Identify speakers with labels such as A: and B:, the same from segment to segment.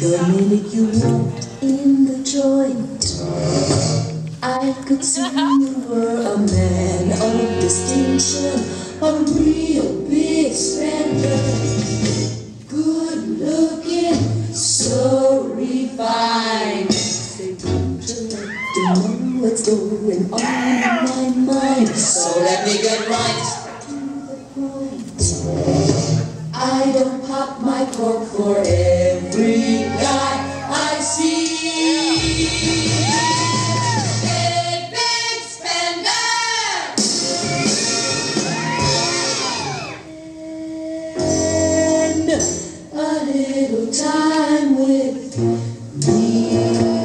A: The minute you walked in the joint, I could see you were a man of distinction, a real big spender, good looking, so refined. Say, don't you like to know what's going on in my mind? So let me get right to the point. I don't pop my cork for every guy I see. A big spender and a little time with me.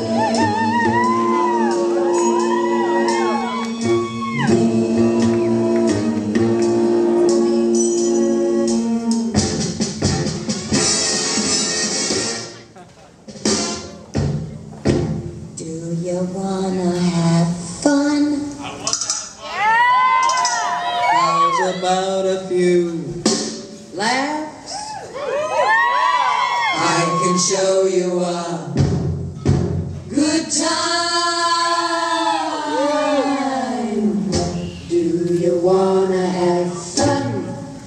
A: Do you wanna have fun?
B: I want to have fun.
A: How's about a few laughs? I can show you a good time. Do you wanna have fun?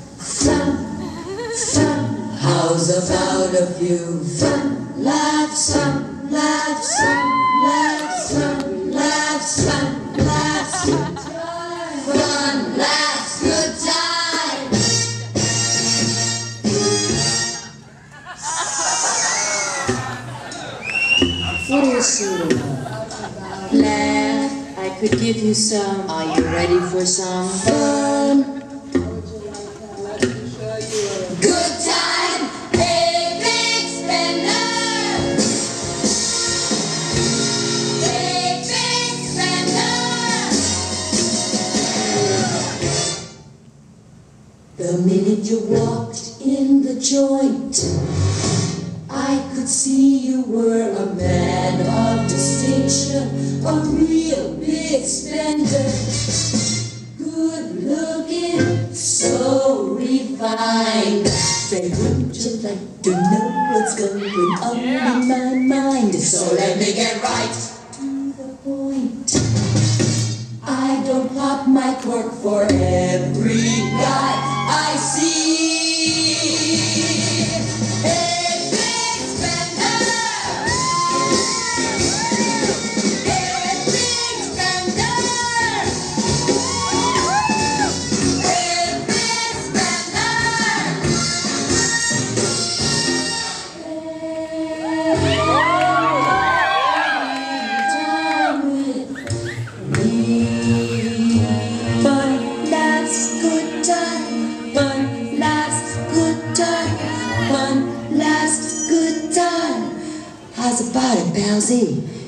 A: Fun. How's about a few fun laughs? Fun laughs. Fun laughs, good time. What do you see? Laugh, I could give you some. Are you ready for some fun? Good time, a big spender. A big spender. The minute you walked in the joint, I could see you were a man of distinction, a real big spender, good looking, so refined. Say, wouldn't you like to know what's going on in my mind? So let me get right to the point. I don't pop my cork for every guy I see. A big spender. A big spender. A big spender. Time with me. Fun laughs, good time. Fun laughs, good time. Fun laughs, good time. How's about it, palsy?